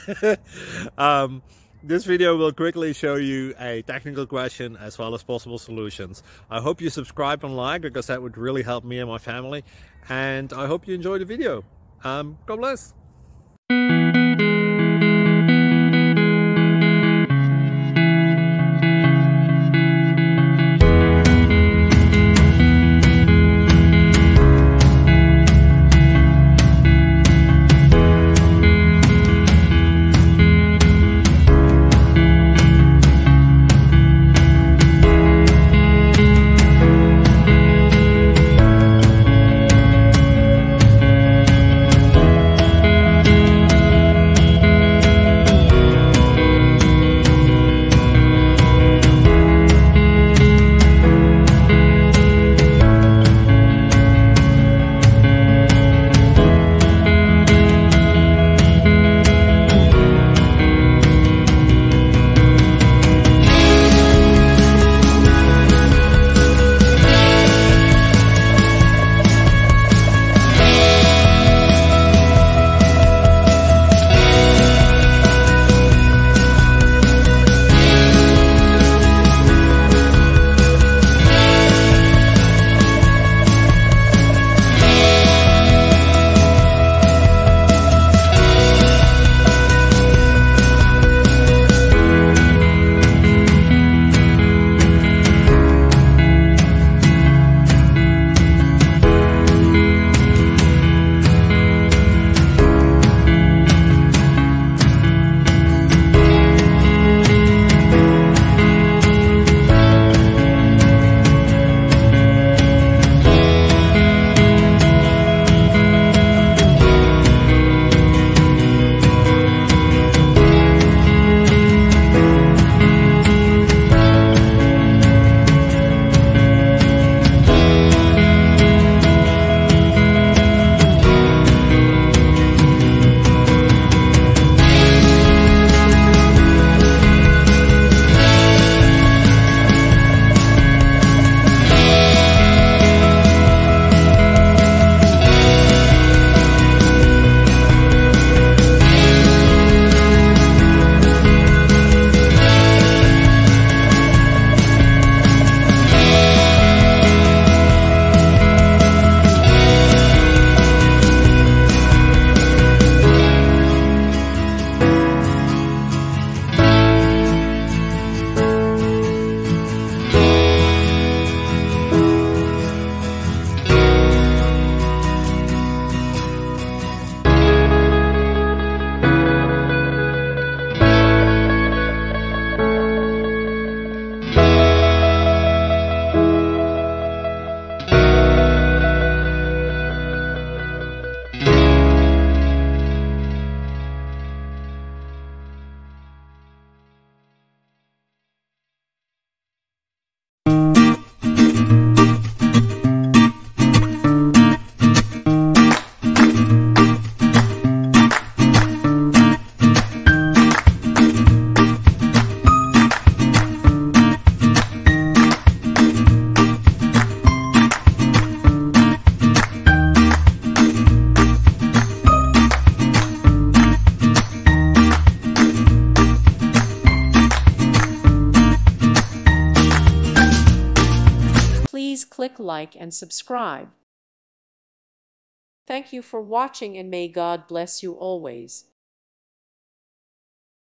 This video will quickly show you a technical question as well as possible solutions. I hope you subscribe and like, because that would really help me and my family. And I hope you enjoy the video. God bless. Please click like and subscribe. Thank you for watching, and may God bless you always.